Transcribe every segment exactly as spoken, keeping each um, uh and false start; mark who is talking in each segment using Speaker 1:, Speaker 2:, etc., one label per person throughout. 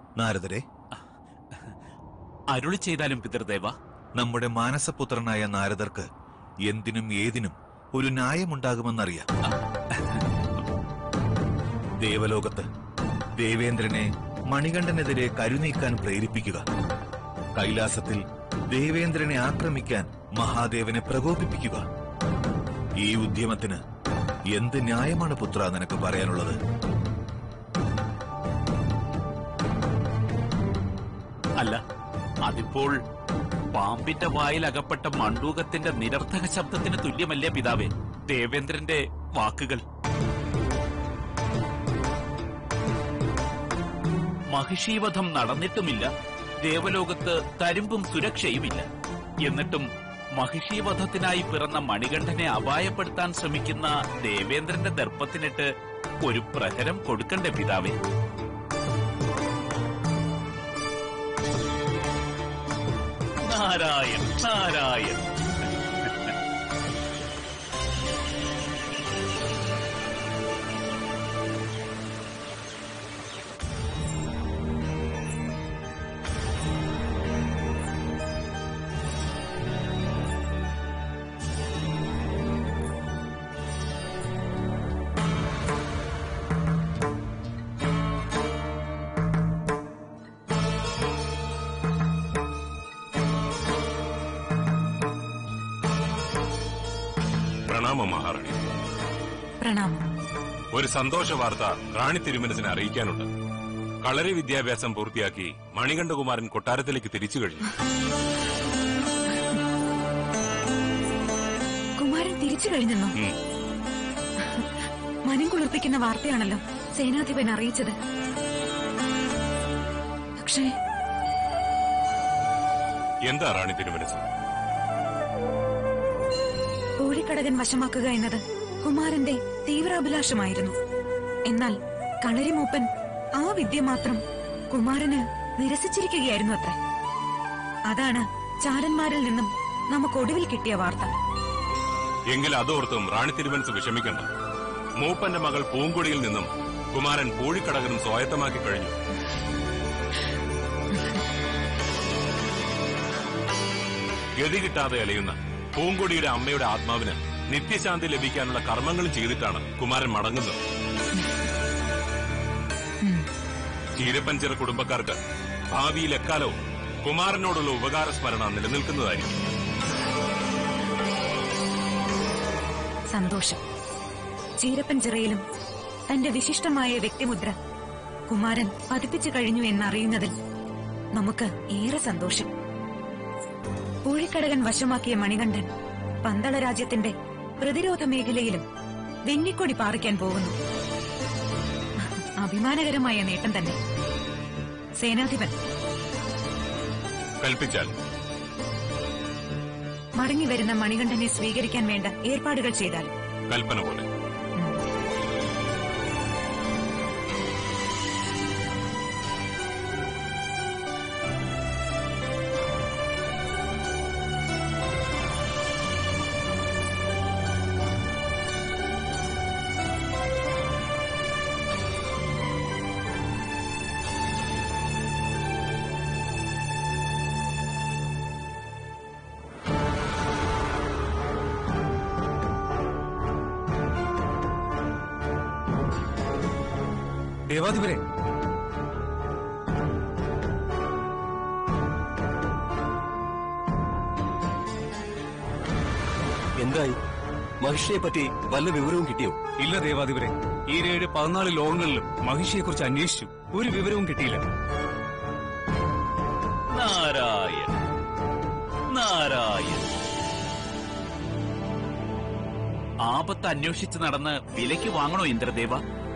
Speaker 1: നാരദരെ,
Speaker 2: അരുളി ചെയ്താലും പിതൃദേവ.
Speaker 1: നമ്മുടെ മാനസപുത്രനായ നാരദർക്ക് എന്തിനും ഏതിനും ഒരു ന്യായമുണ്ടാകുമെന്നറിയാം. ദേവലോകത്ത് ദേവേന്ദ്രനെ മണികണ്ഠനെതിരെ കരുനീക്കാൻ പ്രേരിപ്പിക്കുക. കൈലാസത്തിൽ ദേവേന്ദ്രനെ ആക്രമിക്കാൻ മഹാദേവനെ പ്രകോപിപ്പിക്കുക. ഈ ഉദ്യമത്തിന് എന്ത് ന്യായമാണ് പുത്ര നിനക്ക് പറയാനുള്ളത്?
Speaker 2: അല്ല, അതിപ്പോൾ പാമ്പിന്റെ വായിൽ അകപ്പെട്ട മണ്ടൂകത്തിന്റെ നിരർത്ഥക ശബ്ദത്തിന് തുല്യമല്ലേ പിതാവേ ദേവേന്ദ്രന്റെ വാക്കുകൾ? മഹിഷീവധം നടന്നിട്ടുമില്ല, ദേവലോകത്ത് തരുമ്പും സുരക്ഷയുമില്ല. എന്നിട്ടും മഹിഷീവധത്തിനായി പിറന്ന മണികണ്ഠനെ അപായപ്പെടുത്താൻ ശ്രമിക്കുന്ന ദേവേന്ദ്രന്റെ ദർപ്പത്തിനിട്ട് ഒരു പ്രഹരം കൊടുക്കണ്ടേ പിതാവേ? നാരായൺ നാരായൺ.
Speaker 3: മഹാറാണി,
Speaker 4: പ്രണാമം.
Speaker 3: ഒരു സന്തോഷ വാർത്ത റാണി തിരുമനസിനെ അറിയിക്കാനുണ്ട്. കളരി വിദ്യാഭ്യാസം പൂർത്തിയാക്കി മണികണ്ഠകുമാരൻ കൊട്ടാരത്തിലേക്ക് തിരിച്ചു കഴിഞ്ഞു.
Speaker 4: കുമാരൻ തിരിച്ചു കഴിഞ്ഞെന്നോ? മനം കുളിർപ്പിക്കുന്ന വാർത്തയാണല്ലോ സേനാധിപൻ അറിയിച്ചത്. പക്ഷേ
Speaker 3: എന്താ റാണി തിരുമനസ്?
Speaker 4: പൂഴിക്കടകൻ വശമാക്കുക എന്നത് കുമാരന്റെ തീവ്രാഭിലാഷമായിരുന്നു. എന്നാൽ കളരിമൂപ്പൻ ആ വിദ്യ മാത്രം കുമാരന് നിരസിച്ചിരിക്കുകയായിരുന്നു അത്ര. അതാണ് ചാരന്മാരിൽ നിന്നും നമുക്ക് ഒടുവിൽ കിട്ടിയ വാർത്ത.
Speaker 3: എങ്കിൽ അതോർത്തും റാണി തിരുമനസ് വിഷമിക്കണ്ട. മൂപ്പന്റെ മകൾ പൂങ്കൊടിയിൽ നിന്നും കുമാരൻ പൂഴിക്കടകനും സ്വായത്തമാക്കി കഴിഞ്ഞു. ഗതി കിട്ടാതെ അലയുന്ന പൂങ്കൊടിയുടെ അമ്മയുടെ ആത്മാവിന് നിത്യശാന്തി ലഭിക്കാനുള്ള കർമ്മങ്ങളും ചെയ്തിട്ടാണ് കുമാരൻ മടങ്ങുന്നത്. ചീരപ്പഞ്ചിറ കുടുംബക്കാർക്ക് ഭാവിയിൽ എക്കാലവും കുമാരനോടുള്ള ഉപകാര സ്മരണ നിലനിൽക്കുന്നതായിരിക്കും.
Speaker 4: സന്തോഷം. ചീരപ്പഞ്ചിറയിലും തന്റെ വിശിഷ്ടമായ വ്യക്തിമുദ്ര കുമാരൻ പതിപ്പിച്ചു കഴിഞ്ഞു എന്നറിയുന്നതിൽ നമുക്ക് ഏറെ സന്തോഷം. പൂഴിക്കടകൻ വശമാക്കിയ മണികണ്ഠൻ പന്തള രാജ്യത്തിന്റെ പ്രതിരോധ മേഖലയിലും വെന്നിക്കൊടി പാറിക്കാൻ പോകുന്നു. അഭിമാനകരമായ നേട്ടം തന്നെ. സേനാധിപൻ
Speaker 3: കൽപ്പിച്ചാൽ
Speaker 4: മടങ്ങിവരുന്ന മണികണ്ഠനെ സ്വീകരിക്കാൻ വേണ്ട ഏർപ്പാടുകൾ ചെയ്താൽ
Speaker 3: കൽപ്പന പോലെ.
Speaker 5: ദേവാധിപരെ,
Speaker 6: എന്തായി? മഹിഷിയെ പറ്റി വല്ല വിവരവും കിട്ടിയോ?
Speaker 5: ഇല്ല ദേവാധിപരെ, ഈ ഏഴ് പതിനാല് ലോകങ്ങളിലും മഹിഷിയെ കുറിച്ച് അന്വേഷിച്ചു. ഒരു വിവരവും കിട്ടിയില്ല.
Speaker 2: നാരായൺ നാരായൺ. ആപത്ത് അന്വേഷിച്ച് നടന്ന് വിലയ്ക്ക് വാങ്ങണോ ഇന്ദ്രദേവ?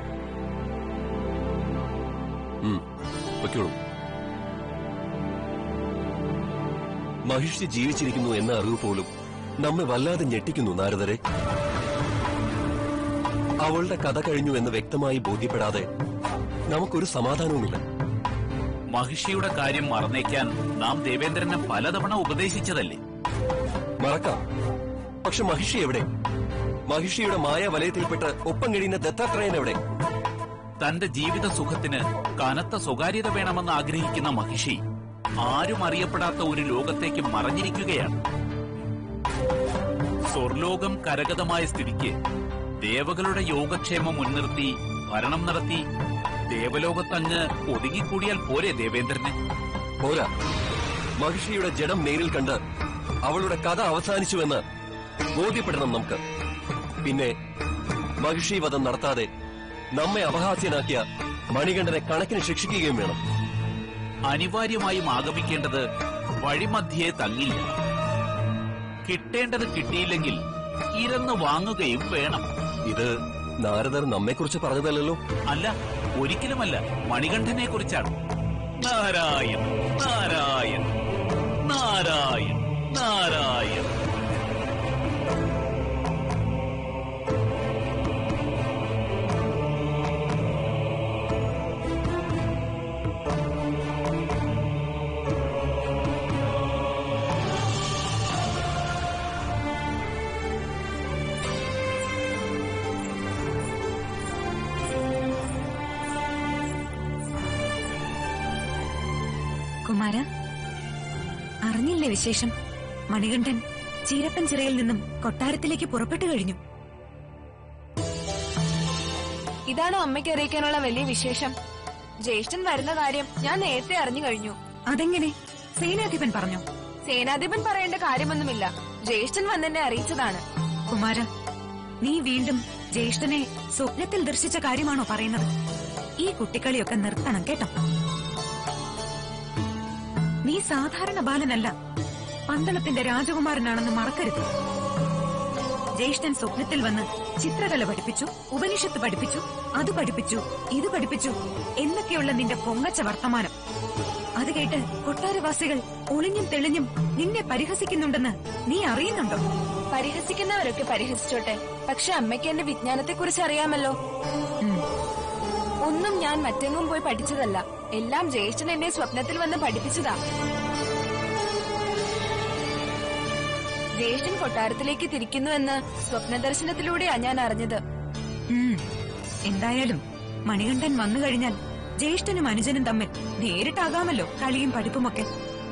Speaker 6: മഹിഷി ജീവിച്ചിരിക്കുന്നു എന്ന അറിവ് പോലും നമ്മെ വല്ലാതെ ഞെട്ടിക്കുന്നു നാരദരെ. അവളുടെ കഥ കഴിഞ്ഞു എന്ന് വ്യക്തമായി ബോധ്യപ്പെടാതെ നമുക്കൊരു സമാധാനവുമില്ല.
Speaker 2: മഹിഷിയുടെ കാര്യം മറന്നേക്കാൻ നാം ദേവേന്ദ്രനെ പലതവണ ഉപദേശിച്ചതല്ലേ?
Speaker 6: മറക്കാം. പക്ഷെ മഹിഷി എവിടെ? മഹിഷിയുടെ മായ വലയത്തിൽപ്പെട്ട് ഒപ്പം കഴിയുന്ന ദത്താത്രേയൻ എവിടെ?
Speaker 2: തന്റെ ജീവിത സുഖത്തിന് കനത്ത സ്വകാര്യത വേണമെന്ന് ആഗ്രഹിക്കുന്ന മഹിഷി ആരും അറിയപ്പെടാത്ത ഒരു ലോകത്തേക്ക് മറഞ്ഞിരിക്കുകയാണ്. സ്വർലോകം കരഗതമായ സ്ഥിതിക്ക് ദേവകളുടെ യോഗക്ഷേമം മുൻനിർത്തി ഭരണം നടത്തി ദേവലോകത്തങ്ങ് ഒതുങ്ങിക്കൂടിയാൽ പോരെ ദേവേന്ദ്രന്?
Speaker 6: പോരാ. മഹിഷിയുടെ ജഡം നേരിൽ കണ്ട് അവളുടെ കഥ അവസാനിച്ചുവെന്ന് ബോധ്യപ്പെടണം നമുക്ക്. പിന്നെ മഹിഷി വധം നടത്താതെ നമ്മെ അപഹാസ്യനാക്കിയ മണികണ്ഠനെ കണക്കിന് ശിക്ഷിക്കുകയും വേണം.
Speaker 2: അനിവാര്യമായും ആഗമിക്കേണ്ടത് വഴിമധ്യേ തങ്ങില്ല. കിട്ടേണ്ടത് കിട്ടിയില്ലെങ്കിൽ ഇരന്ന് വാങ്ങുകയും വേണം.
Speaker 6: ഇത് നാരദർ നമ്മെക്കുറിച്ച് പറഞ്ഞതല്ലോ.
Speaker 2: അല്ല, ഒരിക്കലുമല്ല. മണികണ്ഠനെ കുറിച്ചാണ്. നാരായൺ നാരായൺ നാരായൺ നാരായൺ.
Speaker 4: കുമാര, അറിഞ്ഞില്ലേ വിശേഷം? മണികണ്ഠൻ ചീരപ്പൻ ചിറയിൽ നിന്നും കൊട്ടാരത്തിലേക്ക് പുറപ്പെട്ടു കഴിഞ്ഞു.
Speaker 7: ഇതാണോ അമ്മയ്ക്ക് അറിയിക്കാനുള്ള വലിയ വിശേഷം? ജ്യേഷ്ഠൻ വരുന്ന കാര്യം ഞാൻ നേരത്തെ അറിഞ്ഞു കഴിഞ്ഞു.
Speaker 4: അതെങ്ങനെ? സേനാധിപൻ പറഞ്ഞോ?
Speaker 7: സേനാധിപൻ പറയേണ്ട കാര്യമൊന്നുമില്ല. ജ്യേഷ്ഠൻ വന്നെന്നെ അറിയിച്ചതാണ്.
Speaker 4: കുമാര, നീ വീണ്ടും ജ്യേഷ്ഠനെ സ്വപ്നത്തിൽ ദർശിച്ച കാര്യമാണോ പറയുന്നത്? ഈ കുട്ടിക്കളിയൊക്കെ നിർത്തണം കേട്ടോ. നീ സാധാരണ ബാലനല്ല, പന്തളത്തിന്റെ രാജകുമാരനാണെന്ന് മറക്കരുത്. ജ്യേഷ്ഠൻ സ്വപ്നത്തിൽ വന്ന് ചിത്രകല പഠിപ്പിച്ചു, ഉപനിഷത്ത് പഠിപ്പിച്ചു, അത് പഠിപ്പിച്ചു, ഇത് പഠിപ്പിച്ചു എന്നൊക്കെയുള്ള നിന്റെ പൊങ്ങച്ച വർത്തമാനം അത് കേട്ട് കൊട്ടാരവാസികൾ ഒളിഞ്ഞും തെളിഞ്ഞും നിന്നെ പരിഹസിക്കുന്നുണ്ടെന്ന് നീ അറിയുന്നുണ്ടോ?
Speaker 7: പരിഹസിക്കുന്നവരൊക്കെ പരിഹസിച്ചോട്ടെ, പക്ഷെ അമ്മയ്ക്ക് എന്റെ വിജ്ഞാനത്തെക്കുറിച്ച് അറിയാമല്ലോ. ഒന്നും ഞാൻ മറ്റെങ്ങും പോയി പഠിച്ചതല്ല, എല്ലാം ജ്യേഷ്ഠൻ എന്നെ സ്വപ്നത്തിൽ വന്ന് പഠിപ്പിച്ചതാ. ജ്യേഷ്ഠൻ കൊട്ടാരത്തിലേക്ക് തിരിക്കുന്നുവെന്ന് സ്വപ്നദർശനത്തിലൂടെയാ ഞാൻ അറിഞ്ഞത്.
Speaker 4: എന്തായാലും മണികണ്ഠൻ വന്നു കഴിഞ്ഞാൽ ജ്യേഷ്ഠനും അനുജനും തമ്മിൽ നേരിട്ടാകാമല്ലോ കളിയും പഠിപ്പുമൊക്കെ.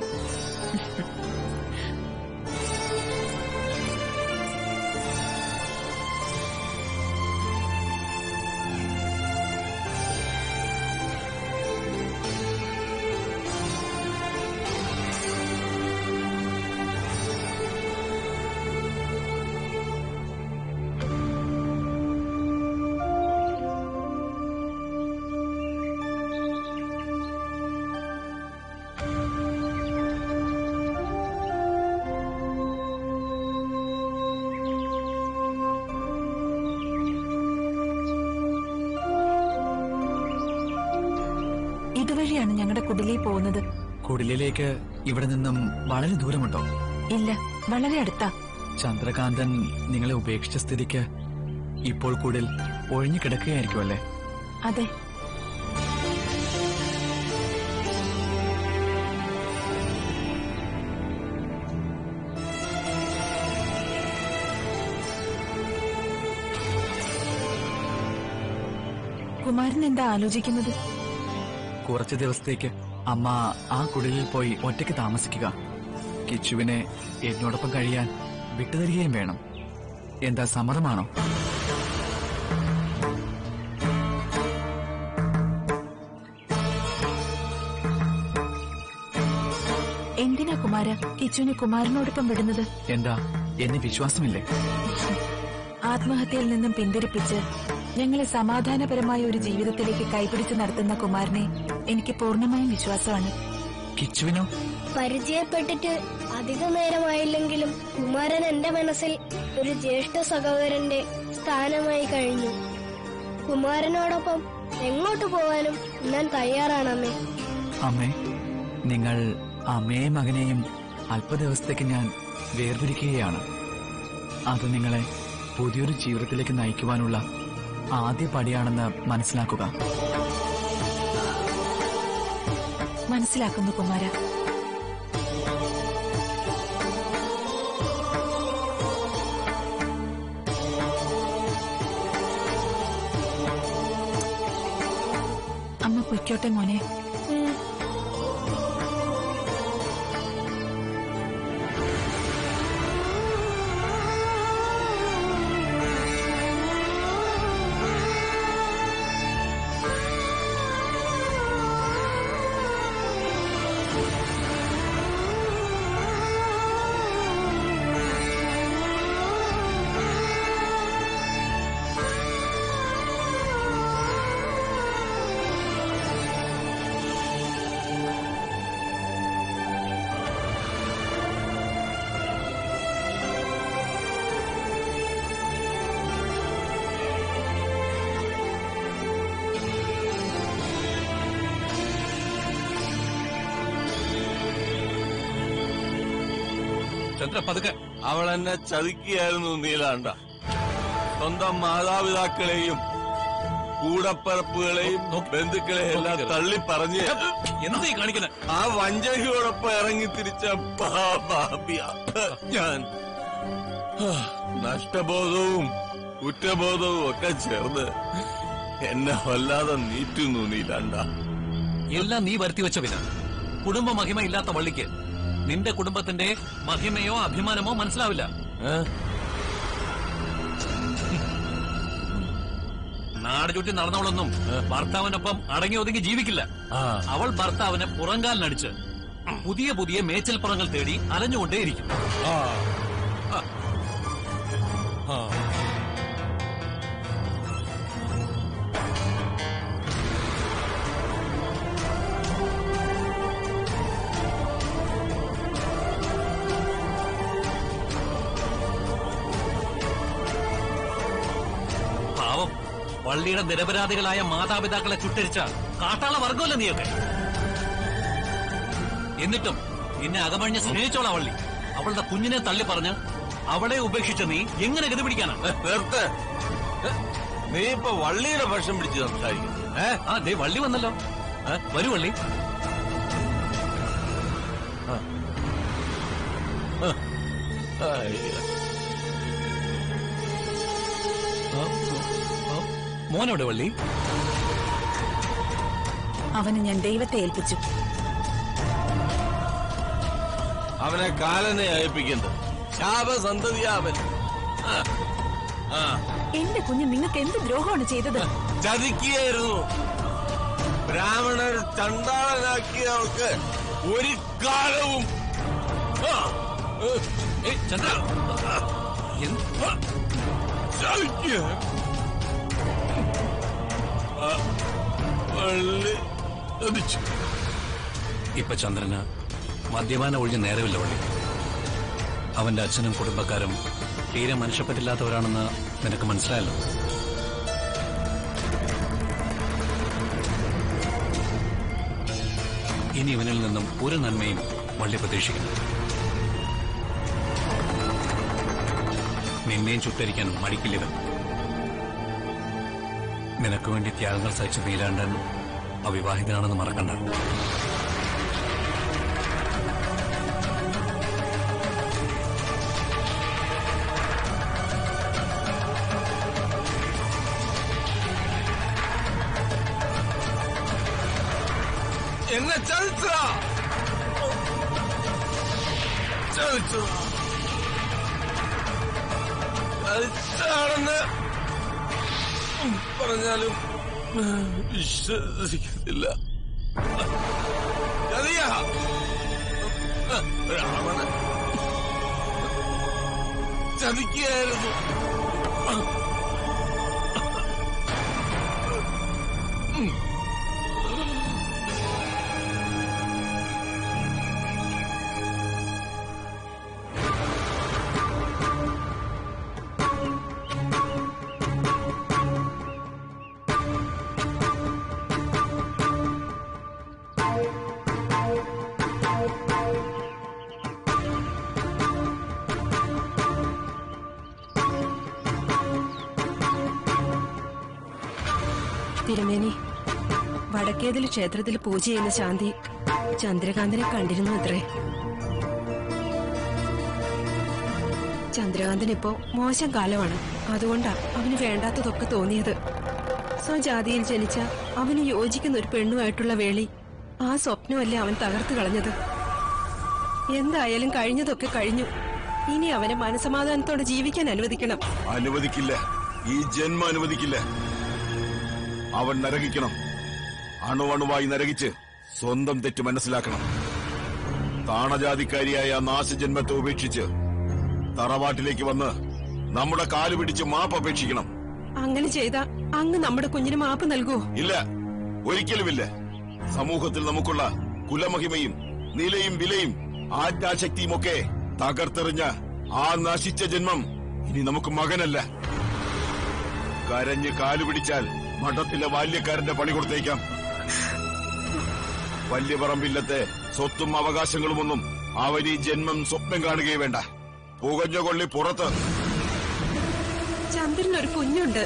Speaker 7: ഇതുവഴിയാണ് ഞങ്ങളുടെ കുടിലിൽ പോകുന്നത്.
Speaker 5: കുടിലേക്ക് ഇവിടെ നിന്നും വളരെ ദൂരമുണ്ടോ?
Speaker 7: ഇല്ല, വളരെ അടുത്താ.
Speaker 5: ചന്ദ്രകാന്തൻ നിങ്ങളെ ഉപേക്ഷിച്ച സ്ഥിതിക്ക് ഇപ്പോൾ കുടിൽ ഒഴിഞ്ഞു കിടക്കുകയായിരിക്കും അല്ലേ?
Speaker 7: അതെ. കുമാരൻ എന്താ ആലോചിക്കുന്നത്?
Speaker 5: കുറച്ചു ദിവസത്തേക്ക് അമ്മ ആ കുടിലിൽ പോയി ഒറ്റയ്ക്ക് താമസിക്കുക. കിച്ചുവിനെ എന്നോടൊപ്പം കഴിയാൻ വിട്ടുതരികയും വേണം. എന്താ, സമ്മതമാണോ?
Speaker 7: എന്തിനാ കുമാര കിച്ചുവിനെ കുമാരനോടൊപ്പം വിടുന്നത്?
Speaker 5: എന്താ, എന്നെ വിശ്വാസമില്ലേ?
Speaker 7: ആത്മഹത്യയിൽ നിന്നും പിന്തിരിപ്പിച്ച് ഞങ്ങളെ സമാധാനപരമായ ഒരു ജീവിതത്തിലേക്ക് കൈപിടിച്ച് നടത്തുന്ന കുമാരനെ എനിക്ക് പൂർണ്ണമായും വിശ്വാസമാണ്.
Speaker 5: കിച്ചുവിനോ?
Speaker 8: പരിചയപ്പെട്ടിട്ട് അധിക നേരമായില്ലെങ്കിലും കുമാരൻ എന്റെ മനസ്സിൽ ഒരു ജ്യേഷ്ഠ സഹോദരന്റെ സ്ഥാനമായി കഴിഞ്ഞു. കുമാരനോടൊപ്പം എങ്ങോട്ട് പോവാനും ഞാൻ തയ്യാറാണമ്മേ.
Speaker 5: അമ്മേ, നിങ്ങൾ അമ്മയെയും മകനെയും അല്പദിവസത്തേക്ക് ഞാൻ വേർതിരിക്കുകയാണ്. അത് നിങ്ങളെ പുതിയൊരു ജീവിതത്തിലേക്ക് നയിക്കുവാനുള്ള ആദ്യ പടിയാണെന്ന് മനസ്സിലാക്കുക.
Speaker 7: മനസ്സിലാക്കുന്നു കുമാര.
Speaker 4: പൊയ്ക്കോട്ടെ മോനെ.
Speaker 2: ചന്ദ്ര പതുക്കെ.
Speaker 9: അവൾ എന്നെ ചതിക്കുകയായിരുന്നു നീലാണ്ട. സ്വന്തം മാതാപിതാക്കളെയും കൂടപ്പറപ്പുകളെയും ബന്ധുക്കളെയും എല്ലാം തള്ളി പറഞ്ഞ്
Speaker 2: എന്താ ഈ കാണിക്കുന്നത്?
Speaker 9: ആ വഞ്ചകയോടൊപ്പം ഇറങ്ങി തിരിച്ച പാപിയാ ഞാൻ. നഷ്ടബോധവും കുറ്റബോധവും ഒക്കെ ചേർന്ന് എന്നെ വല്ലാതെ നീറ്റുന്നു നീലാണ്ട.
Speaker 2: എല്ലാം നീ വരുത്തി വെച്ച വില. കുടുംബ മഹിമ ഇല്ലാത്ത വള്ളിക്ക് നിന്റെ കുടുംബത്തിന്റെ മഹിമയോ അഭിമാനമോ മനസ്സിലാവില്ല. നാട് ചുറ്റി നടന്നവളൊന്നും ഭർത്താവിനൊപ്പം അടങ്ങി ഒതുങ്ങി ജീവിക്കില്ല. അവൾ ഭർത്താവിനെ പുറങ്കാലിനടിച്ച് പുതിയ പുതിയ മേച്ചൽപ്പുറങ്ങൾ തേടി അലഞ്ഞുകൊണ്ടേയിരിക്കും. വള്ളിയുടെ നിരപരാധികളായ മാതാപിതാക്കളെ ചുട്ടരിച്ച കാട്ടാള വർഗമല്ല നീയൊക്കെ. എന്നിട്ടും നിന്നെ അകമഴിഞ്ഞ് സ്നേഹിച്ചോളാ വള്ളി. അവളുടെ കുഞ്ഞിനെ തള്ളി പറഞ്ഞ് അവളെ ഉപേക്ഷിച്ച നീ എങ്ങനെ ഗതി പിടിക്കാനാണ്?
Speaker 9: നിർത്ത്. നീ ഇപ്പൊ വള്ളിയുടെ പക്ഷം പിടിച്ച് സംസാരിക്കുന്നു.
Speaker 2: ആ ദേ വള്ളി വന്നല്ലോ. വരൂ വള്ളി. മോനോടെ വള്ളി.
Speaker 4: അവന് ഞാൻ ദൈവത്തെ ഏൽപ്പിച്ചു.
Speaker 9: അവനെ കാലനെ അയപ്പിക്കുന്നത് ശാപസന്തതിയാവൻ.
Speaker 4: എന്റെ കുഞ്ഞ് നിങ്ങൾക്ക് എന്ത് ദ്രോഹമാണ് ചെയ്തത്?
Speaker 9: ചതിക്കുകയായിരുന്നു. ബ്രാഹ്മണർ ചണ്ടാളനാക്കിയവർക്ക് ഒരു കാലവും
Speaker 2: ചന്ദ്ര ഇപ്പൊ ചന്ദ്രന് മദ്യപാനം ഒഴിഞ്ഞ് നേരമില്ല വള്ളി. അവന്റെ അച്ഛനും കുടുംബക്കാരും തീരെ മനുഷ്യപ്പറ്റില്ലാത്തവരാണെന്ന് നിനക്ക് മനസ്സിലായല്ലോ. ഇനി ഇവനിൽ നിന്നും ഒരു നന്മയും വള്ളി പ്രതീക്ഷിക്കുന്നു. നിന്നെയും ചുട്ടരിക്കാൻ മടിക്കില്ലവൻ. നിനക്ക് വേണ്ടി ത്യാഗങ്ങൾ സഹിച്ച നീലാണ്ടൻ അവിവാഹിതനാണെന്ന് മറക്കണ്ട.
Speaker 9: എന്നെ ചതിച്ച ചതിച്ചു ചതിച്ചാണെന്ന് പറഞ്ഞാലും വിശ്വസിക്കുന്നില്ല. ചതിയാ രാവണൻ ചതിക്കുകയായിരുന്നു.
Speaker 10: തിരുമേനി, വടക്കേതിൽ ക്ഷേത്രത്തിൽ പൂജ ചെയ്യുന്ന ശാന്തി ചന്ദ്രകാന്തനെ കണ്ടിരുന്നു അത്രേ. ചന്ദ്രകാന്തൻ ഇപ്പോ മോശം കാലമാണ്. അതുകൊണ്ടാ അവന് വേണ്ടാത്തതൊക്കെ തോന്നിയത്. സ്വജാതിയിൽ ജനിച്ച അവന് യോജിക്കുന്ന ഒരു പെണ്ണുമായിട്ടുള്ള വേളി ആ സ്വപ്നമല്ലേ അവൻ തകർത്തു കളഞ്ഞത്. എന്തായാലും കഴിഞ്ഞതൊക്കെ കഴിഞ്ഞു. ഇനി അവനെ മനസമാധാനത്തോടെ ജീവിക്കാൻ അനുവദിക്കണം.
Speaker 11: അനുവദിക്കില്ല, ഈ ജന്മം അനുവദിക്കില്ല. അവൻ നരകിക്കണം, അണുവണുവായി നരകിച്ച് സ്വന്തം തെറ്റ് മനസ്സിലാക്കണം. താണജാതിക്കാരിയായ നാശജന്മത്തെ ഉപേക്ഷിച്ച് തറവാട്ടിലേക്ക് വന്ന് നമ്മുടെ കാല് പിടിച്ച് മാപ്പ് അപേക്ഷിക്കണം.
Speaker 10: അങ്ങനെ ചെയ്ത അങ്ങ് നമ്മുടെ കുഞ്ഞിന് മാപ്പ് നൽകുമോ?
Speaker 11: ഇല്ല, ഒരിക്കലുമില്ല. സമൂഹത്തിൽ നമുക്കുള്ള കുലമഹിമയും നിലയും വിലയും ആജ്ഞാശക്തിയുമൊക്കെ തകർത്തെറിഞ്ഞ ആ നശിച്ച ജന്മം ഇനി നമുക്ക് മകനല്ല. കരഞ്ഞ് കാലുപിടിച്ചാൽ മഠത്തിലെ ബാല്യക്കാരന്റെ പണി കൊടുത്തേക്കാം. വലിയ പറമ്പില്ലത്തെ സ്വത്തും അവകാശങ്ങളുമൊന്നും അവൻ ഈ ജന്മം സ്വപ്നം കാണുകയേ വേണ്ട. പുകഞ്ഞ കൊള്ളി പുറത്ത്.
Speaker 10: ചന്ദ്രനൊരു കുഞ്ഞുണ്ട്,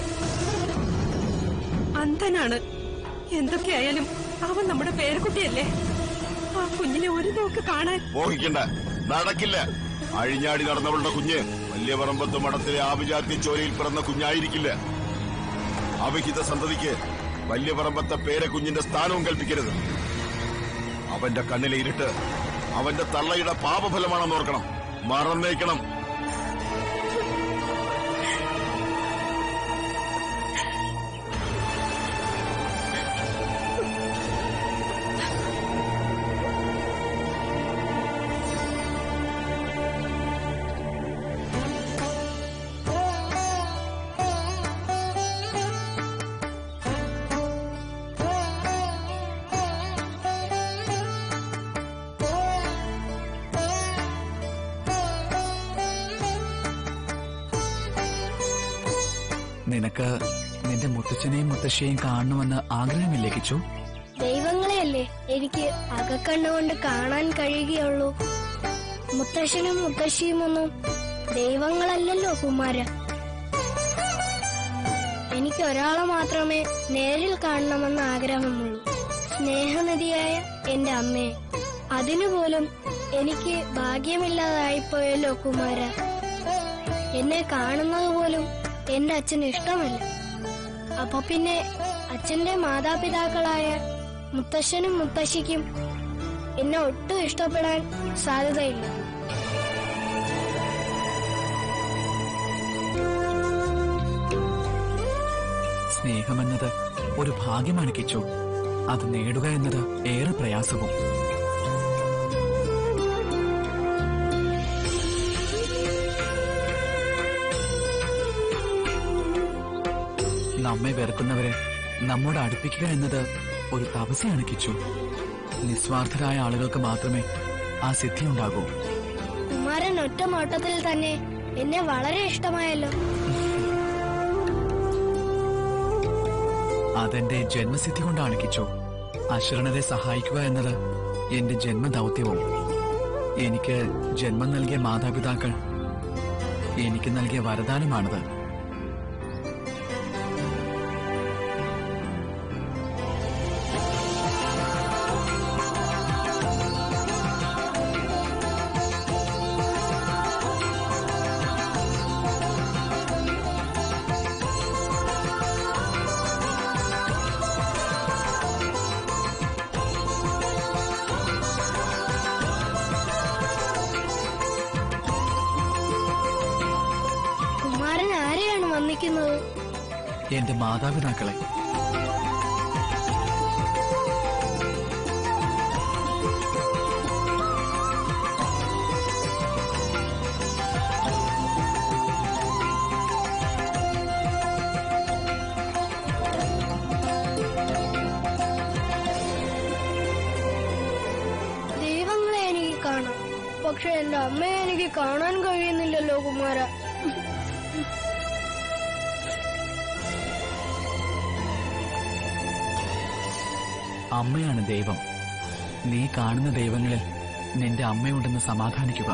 Speaker 10: അന്ധനാണ്. എന്തൊക്കെയായാലും അവൻ നമ്മുടെ പേരക്കുട്ടിയല്ലേ. ആ കുഞ്ഞിനെ ഒരു നോക്ക് കാണാൻ
Speaker 11: മോഹിക്കണ്ട, നടക്കില്ല. അഴിഞ്ഞാടി നടന്നവളുടെ കുഞ്ഞ് വലിയ പറമ്പത്ത് മഠത്തിലെ ആഭിജാത്യ ചോരയിൽ പിറന്ന കുഞ്ഞായിരിക്കില്ല. അവിഹിത സന്തതിക്ക് വലിയ പറമ്പത്തെ പേരക്കുഞ്ഞിന്റെ സ്ഥാനവും കൽപ്പിക്കരുത്. അവന്റെ കണ്ണിലെ ഇരുട്ട് അവന്റെ തള്ളയുടെ പാപഫലമാണെന്ന് ഓർക്കണം, മറന്നേക്കണം.
Speaker 12: നിനക്ക് നിന്റെ മുത്തച്ഛനെയും മുത്തശ്ശിയെയും കാണണമെന്ന് ആഗ്രഹമില്ലേ കിച്ചു?
Speaker 8: ദൈവങ്ങളെയല്ലേ എനിക്ക് അകക്കണ്ണുകൊണ്ട് കാണാൻ കഴിയുകയുള്ളൂ. മുത്തശ്ശനും മുത്തശ്ശിയും ഒന്നും ദൈവങ്ങളല്ലല്ലോ കുമാര. എനിക്ക് ഒരാളെ മാത്രമേ നേരിൽ കാണണമെന്ന് ആഗ്രഹമുള്ളൂ, സ്നേഹനിധിയായ എന്റെ അമ്മയെ. അതിനുപോലും എനിക്ക് ഭാഗ്യമില്ലാതായിപ്പോയല്ലോ കുമാര. എന്നെ കാണുന്നത് പോലും എന്റെ അച്ഛന് ഇഷ്ടമല്ല. അപ്പൊ പിന്നെ അച്ഛന്റെ മാതാപിതാക്കളായ മുത്തശ്ശനും മുത്തശ്ശിക്കും എന്നെ ഒട്ടും ഇഷ്ടപ്പെടാൻ സാധ്യതയില്ല.
Speaker 12: സ്നേഹമെന്നത് ഒരു ഭാഗ്യമാണ് കിച്ചു. അത് നേടുക എന്നത് ഏറെ പ്രയാസവും. നമ്മെ വെറുക്കുന്നവരെ നമ്മോട് അടുപ്പിക്കുക എന്നത് ഒരു തപസ്യാണ് കിച്ചു. നിസ്വാർത്ഥരായ ആളുകൾക്ക് മാത്രമേ ആ സിദ്ധി ഉണ്ടാകൂ.
Speaker 8: കുമാരൻ ഒറ്റ നോട്ടത്തിൽ തന്നെ എന്നെ വളരെ ഇഷ്ടമായല്ലോ.
Speaker 12: അതെന്റെ ജന്മസിദ്ധി കൊണ്ടാണ് കിച്ചു. അശരണരെ സഹായിക്കുക എന്നത് എന്റെ ജന്മദൗത്യവും. എനിക്ക് ജന്മം നൽകിയ മാതാപിതാക്കൾ എനിക്ക് നൽകിയ വരദാനമാണത്. എന്റെ മാതാപിതാക്കളെ.
Speaker 8: ദൈവങ്ങളെ എനിക്ക് കാണാം, പക്ഷെ എന്റെ അമ്മയെ എനിക്ക് കാണാൻ കഴിയുന്നില്ലല്ലോ കുമാര.
Speaker 12: അമ്മയാണ് ദൈവം. നീ കാണുന്ന ദൈവങ്ങളിൽ നിന്റെ അമ്മയുണ്ടെന്ന് സമാധാനിക്കുക.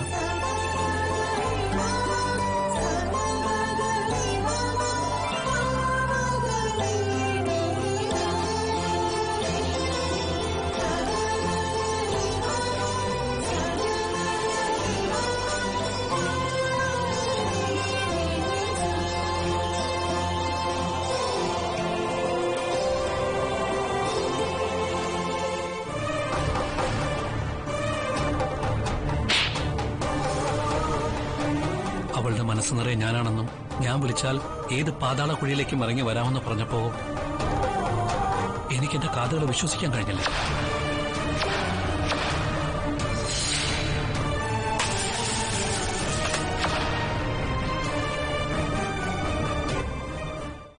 Speaker 2: അവളുടെ മനസ്സ് നിറയെ ഞാനാണെന്നും ഞാൻ വിളിച്ചാൽ ഏത് പാതാള കുഴിയിലേക്കും ഇറങ്ങി വരാമെന്ന് പറഞ്ഞപ്പോ എനിക്ക് എന്റെ കാതുകളെ വിശ്വസിക്കാൻ കഴിഞ്ഞില്ല.